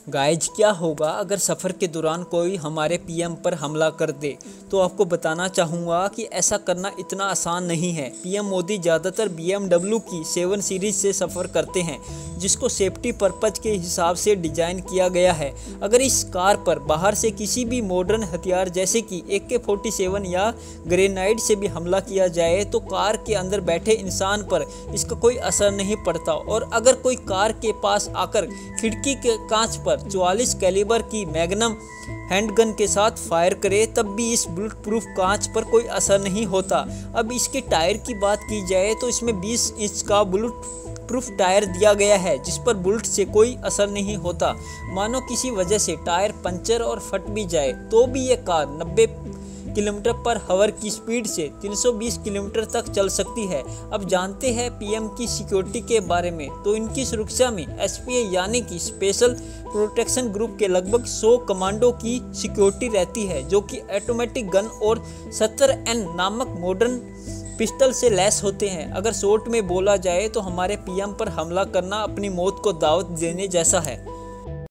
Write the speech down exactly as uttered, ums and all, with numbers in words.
Guys, क्या होगा अगर सफ़र के दौरान कोई हमारे पीएम पर हमला कर दे। तो आपको बताना चाहूँगा कि ऐसा करना इतना आसान नहीं है। पीएम मोदी ज़्यादातर बीएमडब्ल्यू की सेवन सीरीज से सफ़र करते हैं, जिसको सेफ्टी पर्पज के हिसाब से डिज़ाइन किया गया है। अगर इस कार पर बाहर से किसी भी मॉडर्न हथियार जैसे कि ए के फोर्टी सेवन या ग्रेनाइड से भी हमला किया जाए तो कार के अंदर बैठे इंसान पर इसका कोई असर नहीं पड़ता। और अगर कोई कार के पास आकर खिड़की के कांच पर चौवालीस कैलिबर की मैग्नम हैंडगन के साथ फायर करे, तब भी इस बुलेट प्रूफ कांच पर कोई असर नहीं होता। अब इसके टायर की बात की जाए तो इसमें बीस इंच का बुलेट प्रूफ टायर दिया गया है, जिस पर बुलेट से कोई असर नहीं होता। मानो किसी वजह से टायर पंचर और फट भी जाए तो भी ये कार नब्बे किलोमीटर पर हावर की स्पीड से तीन सौ बीस किलोमीटर तक चल सकती है। अब जानते हैं पीएम की सिक्योरिटी के बारे में। तो इनकी सुरक्षा में एसपीए यानी कि स्पेशल प्रोटेक्शन ग्रुप के लगभग सौ कमांडो की सिक्योरिटी रहती है, जो कि ऑटोमेटिक गन और सत्तर एन नामक मॉडर्न पिस्टल से लैस होते हैं। अगर शॉर्ट में बोला जाए तो हमारे पीएम पर हमला करना अपनी मौत को दावत देने जैसा है।